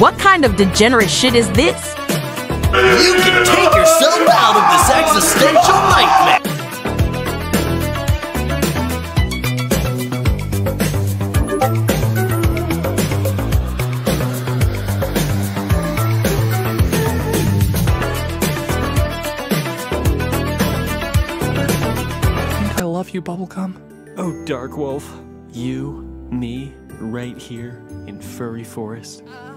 What kind of degenerate shit is this? You can take yourself out of this existential nightmare! I love you, Bubblegum. Oh, Dark Wolf. You, me, right here in Furry Forest.